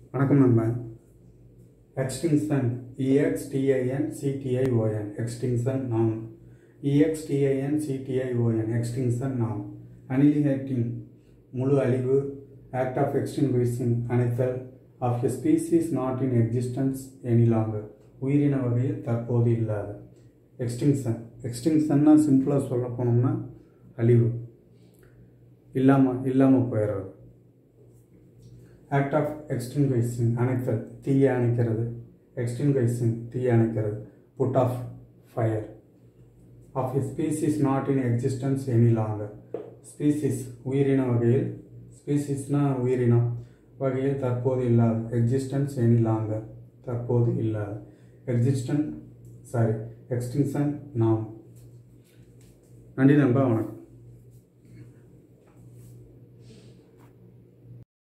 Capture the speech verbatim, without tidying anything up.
வணக்கம் நண்பா. Extinction E-X-T-I-N-C-T-I-O-N extinction நாம் E-X-T-I-N-C-T-I-O-N எக்ஸ்டிங்ஷன் நாம் அனிலிஹேட்டிங் முழு அழிவு, ஆக்ட் ஆஃப் எக்ஸ்டிங்விஷிங் அணைத்தல், of a species not in existence any longer உயிரின வகையில் தற்போது இல்லாத. எக்ஸ்டிங்ஷன் எக்ஸ்டிங்ஷன்னா சிம்பிளாக சொல்ல போனோம்னா அழிவு, இல்லாமல் இல்லாமல் போயிடுறது. ஆக்ட் ஆஃப் எக்ஸ்டிங்விஷிங் அணைத்தல், தீயை அணைக்கிறது. எக்ஸ்டிங்விஷிங் தீயை அணைக்கிறது. Put off fire. Of a species not in existence any longer species உயிரின வகையில், ஸ்பீசிஸ்னா உயிரினம் வகையில் தற்போது இல்லாத. எக்ஸிஸ்டன்ஸ் எனி லாங்கர் தற்போது இல்லாத. எக்ஸிஸ்டன் சாரி எக்ஸ்டிங்ஷன் நாம். நன்றி நண்பா, வணக்கம்.